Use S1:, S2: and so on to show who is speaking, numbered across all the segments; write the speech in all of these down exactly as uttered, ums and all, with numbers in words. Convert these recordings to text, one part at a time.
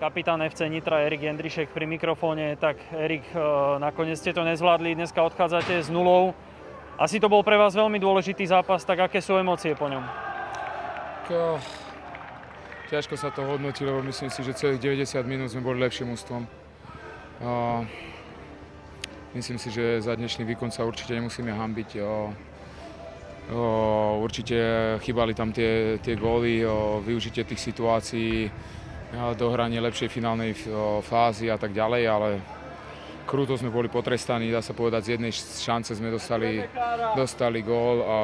S1: Kapitán ef cé Nitra Erik Jendrišek pri mikrofóne. Tak Erik, nakoniec ste to nezvládli, dneska odchádzate s nulou. Asi to bol pre vás veľmi dôležitý zápas, tak aké sú emócie po ňom?
S2: Ko... Ťažko sa to hodnotí, lebo myslím si, že celých deväťdesiat minút sme boli lepším mužstvom. A... Myslím si, že za dnešný výkon sa určite nemusíme hanbiť. O... O... Určite chýbali tam tie, tie góly, o... využitie tých situácií, dohranie lepšej finálnej fázy a tak ďalej, ale kruto sme boli potrestaní, dá sa povedať, z jednej šance sme dostali, dostali gól a,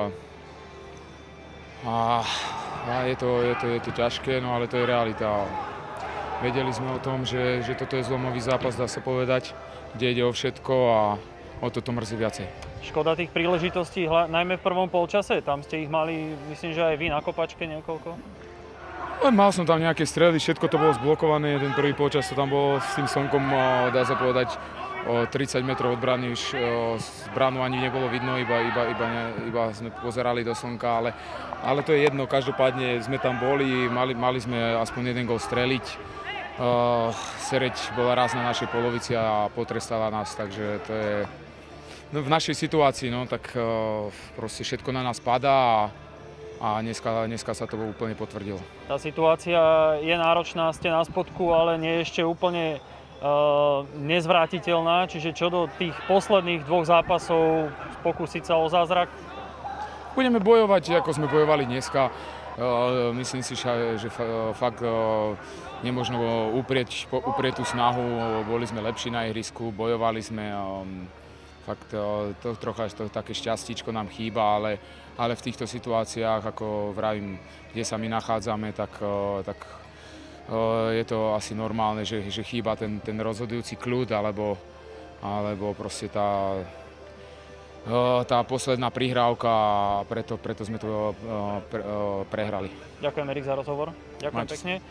S2: a, a je, to, je, to, je to ťažké, no ale to je realita. Vedeli sme o tom, že, že toto je zlomový zápas, dá sa povedať, kde ide o všetko a o toto mrzí viacej. Škoda
S1: tých príležitostí, najmä v prvom polčase, tam ste ich mali, myslím, že aj vy na kopačke niekoľko?
S2: Mal som tam nejaké strely, všetko to bolo zblokované, ten prvý počas to tam bolo s tým slnkom, dá sa povedať, o tridsať metrov od brány, už z bránu ani nebolo vidno, iba, iba, iba, ne, iba sme pozerali do slnka, ale, ale to je jedno, každopádne sme tam boli, mali, mali sme aspoň jeden gól streliť. Uh, Sereď bola raz na našej polovici a potrestala nás, takže to je no, v našej situácii, no tak uh, proste všetko na nás padá a A dneska, dneska sa to úplne potvrdilo.
S1: Tá situácia je náročná, ste na spodku, ale nie je ešte úplne uh, nezvrátiteľná. Čiže čo do tých posledných dvoch zápasov pokúsiť sa o zázrak?
S2: Budeme bojovať, ako sme bojovali dneska. Uh, myslím si, že fakt uh, nemožno uprieť, uprieť tú snahu. Boli sme lepší na ihrisku, bojovali sme. Um, Fakt to, to trocha to, také šťastíčko nám chýba, ale, ale v týchto situáciách, ako vravím, kde sa my nachádzame, tak, tak je to asi normálne, že, že chýba ten, ten rozhodujúci kľud, alebo, alebo proste tá, tá posledná prihrávka a preto, preto sme to pre, prehrali.
S1: Ďakujem, Erik, za rozhovor. Ďakujem Mač. pekne.